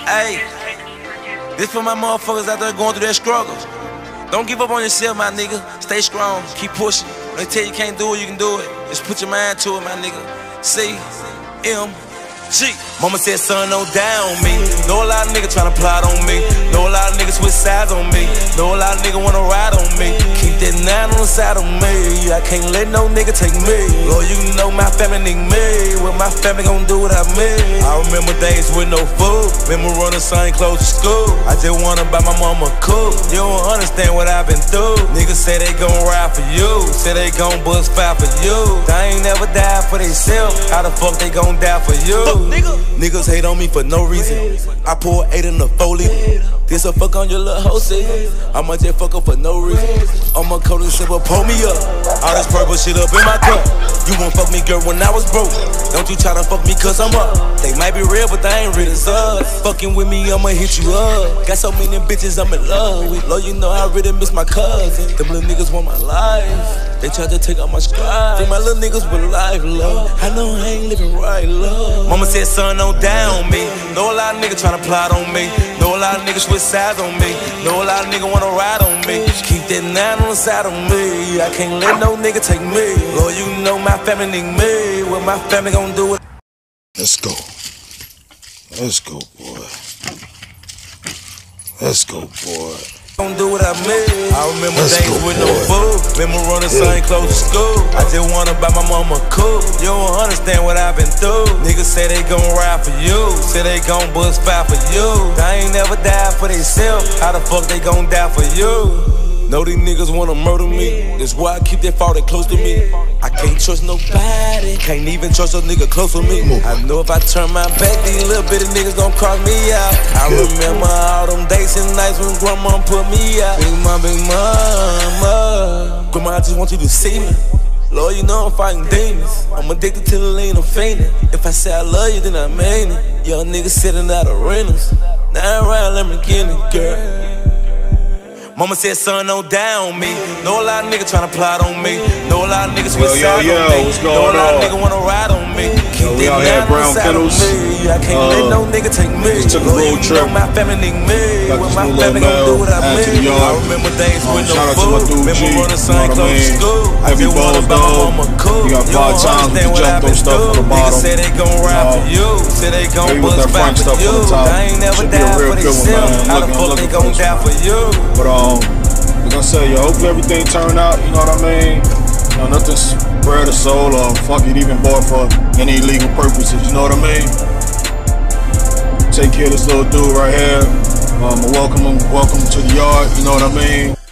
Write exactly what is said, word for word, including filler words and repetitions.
Hey, this for my motherfuckers out there going through their struggles. Don't give up on yourself, my nigga. Stay strong, keep pushing. When they tell you you can't do it, you can do it. Just put your mind to it, my nigga. C M G. Mama said, son, don't down me. Know a lot of niggas tryna plot on me. Know a lot of niggas switch sides on me. Know a lot of niggas wanna ride on me. Keep that nine on the side of me. I can't let no nigga take me. Lord, you know my family need me. What my family gon' do without me? I remember days with no food. Remember running same clothes to school. I just wanna buy my mama cool. You don't understand what I've been through. Niggas say they gon' ride for you. Say they gon' bust five for you. They ain't never died for themselves. How the fuck they gon' die for you? Fuck, nigga. Niggas hate on me for no reason. I pour eight in the four liter. This a fuck on your little hoe shit. I'ma just fuck her for no reason. I'ma coat and simple, pull me up. All this purple shit up in my cup. You won't fuck me, girl, when I was broke. Don't you try to fuck me cause I'm up. They might be real, but they ain't real as us. Fucking with me, I'ma hit you up. Got so many bitches I'm in love with. Lord, you know I really miss my cousin. Them little niggas want my life. They tried to take out my stride. Think my little niggas with life, love. I know I ain't living right, love. Mama said, son, don't down me. Know a lot of niggas tryna plot on me. Know a lot of niggas switch sides on me. Know a lot of niggas wanna ride on me. Keep that nine on the side of me. I can't let no nigga take me. Lord, you know my family need me. What my family gon' do it? Let's go. Let's go, boy. Let's go, boy. Don't do what I mean. I remember Let's days with boy. no food. Remember running yeah. same clothes to school. I just wanna buy my mama cool. You don't understand what I've been through. Niggas say they gon' ride for you. Say they gon' bust five for you. They ain't never died for themselves. How the fuck they gon' die for you? Know these niggas wanna murder me. That's why I keep that father close to me. I can't trust nobody. Can't even trust a nigga close to me. I know if I turn my back, these little bitty niggas gon' cross me out. I remember all them days and nights when grandma put me out. Big mama, big mama. Grandma, I just want you to see me. Lord, you know I'm fighting demons. I'm addicted to the lean, I'm fainting. If I say I love you, then I mean it. Young niggas sitting out arenas. Nine round Lamborghini, girl. Mama said, son, don't down me. Know a lot of niggas tryna plot on me. Know a lot of niggas switch sides on me. Know a lot of niggas wanna ride on me. Keep that nine on the side of me. I can't uh, let no nigga take me. Just took a road trip. Know my family need me. What my family gon' do without me? I remember days um, with no food. Remember running same clothes to school. I just wanna buy my mama cool. You got five times we jumped on stuff on the bottom. Niggas say they gon' ride for you. Say they gon' bust five for you. They ain't never died for themselves. How the fuck they gon' die for you? But um, like I say, yo, hopefully everything turn out, you know what I mean? You know, nothing spread or sold or fuck it even bought for any illegal purposes, you know what I mean? Take care of this little dude right here. Um, welcome him, welcome to the yard, you know what I mean?